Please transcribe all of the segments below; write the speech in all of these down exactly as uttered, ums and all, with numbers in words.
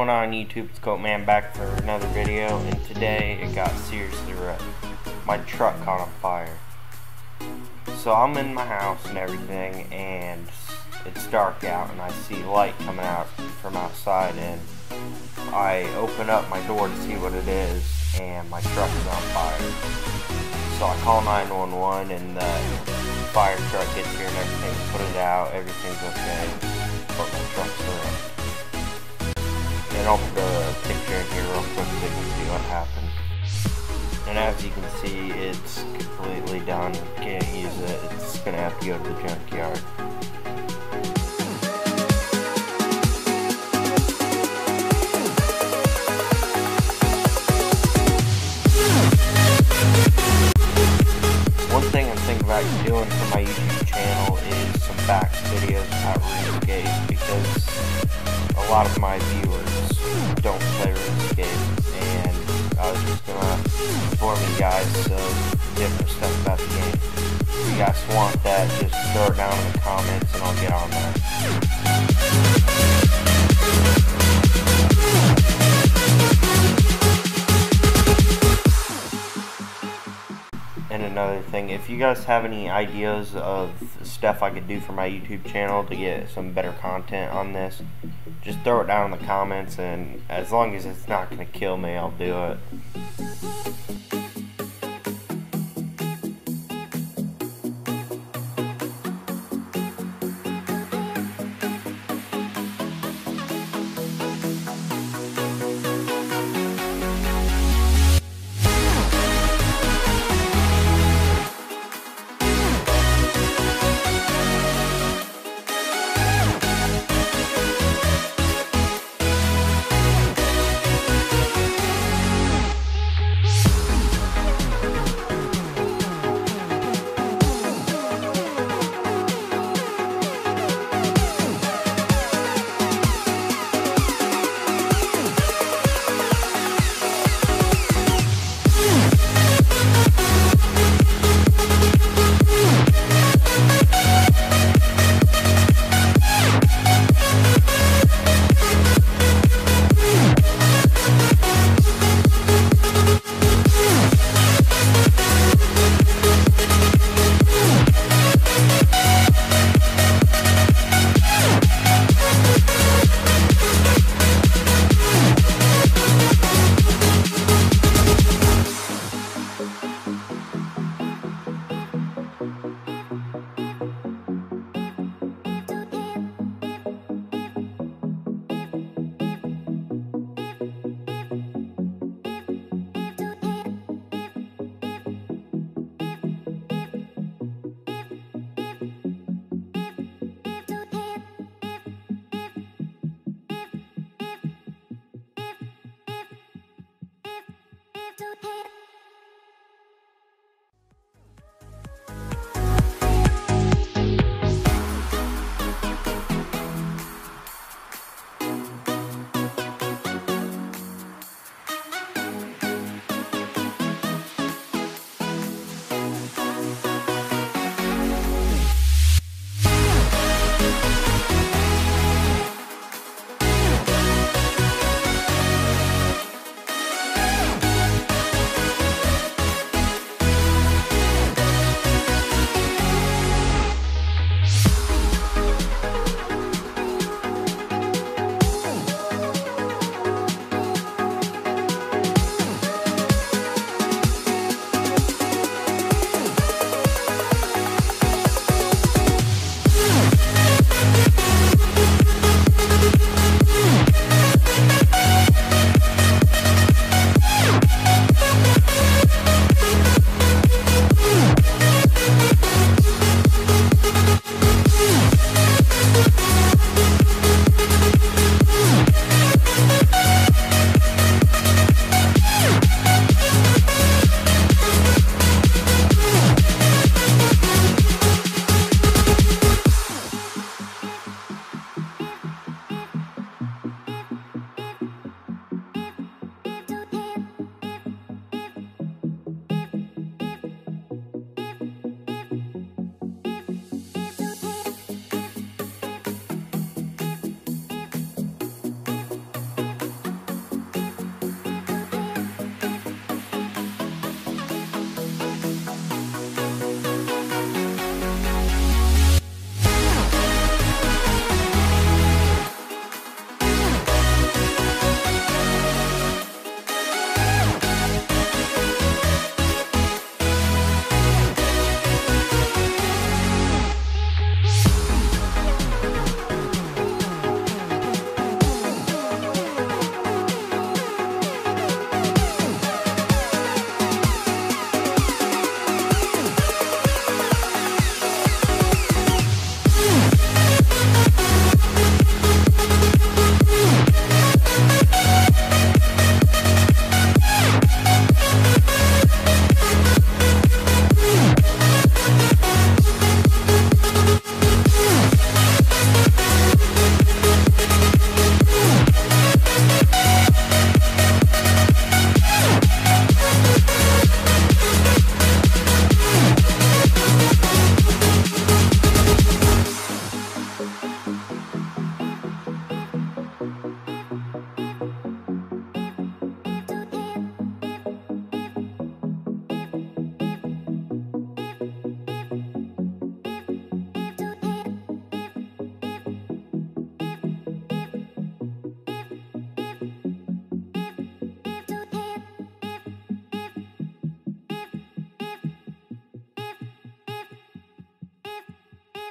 going on YouTube? It's Goatman back for another video, and today it got seriously rough. My truck caught on fire. So I'm in my house and everything, and it's dark out, and I see light coming out from outside, and I open up my door to see what it is, and my truck is on fire. So I call nine one one, and the fire truck gets here and everything, put it out, everything's okay, but my truck's ruined. And I'll put a picture in here real quick so you can see what happened. And as you can see, it's completely done. Can't use it. It's gonna have to go to the junkyard. One thing I'm thinking about doing for my YouTube channel is some facts videos about RuneScape, because a lot of my viewers don't play RuneScape, and I was just gonna inform you guys of different stuff about the game. If you guys want that, just throw it down in the comments and I'll get on that. And another thing, if you guys have any ideas of stuff I could do for my YouTube channel to get some better content on this, just throw it down in the comments, and as long as it's not going to kill me, I'll do it.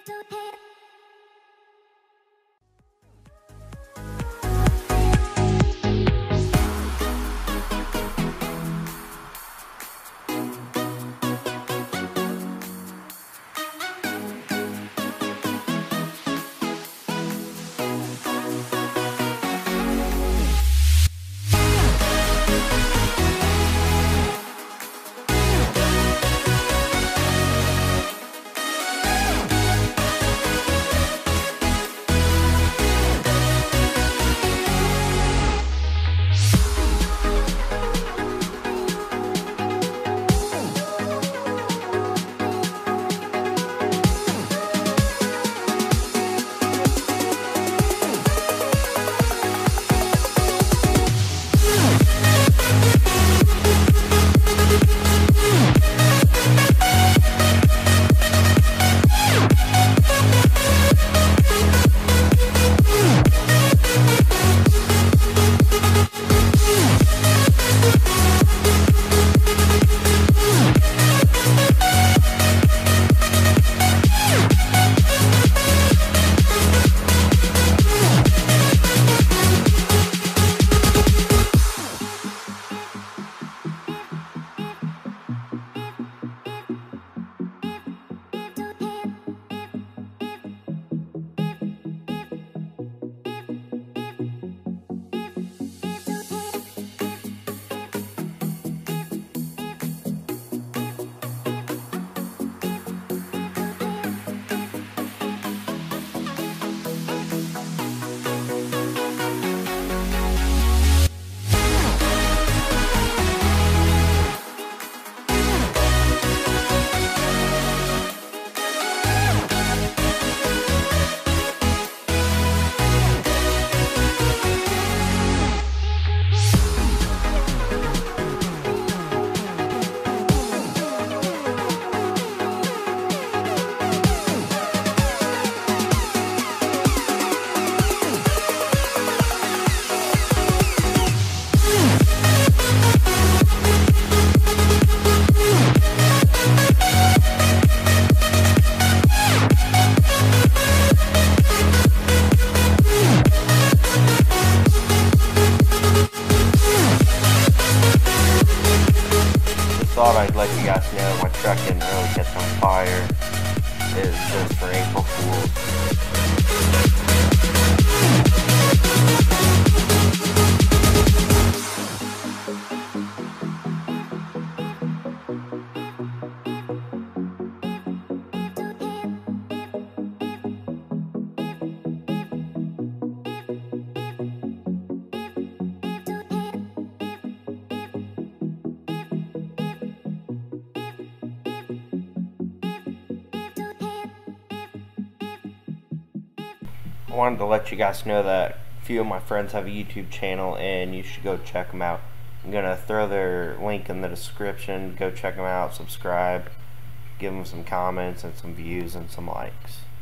thought I'd let you guys know my truck didn't really catch on fire. It was just for April Fools. I wanted to let you guys know that a few of my friends have a YouTube channel and you should go check them out. I'm going to throw their link in the description. Go check them out, subscribe, give them some comments and some views and some likes.